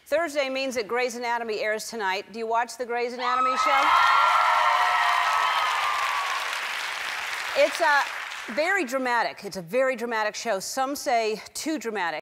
Thursday means that Grey's Anatomy airs tonight. Do you watch the Grey's Anatomy show? It's very dramatic. It's a very dramatic show. Some say too dramatic.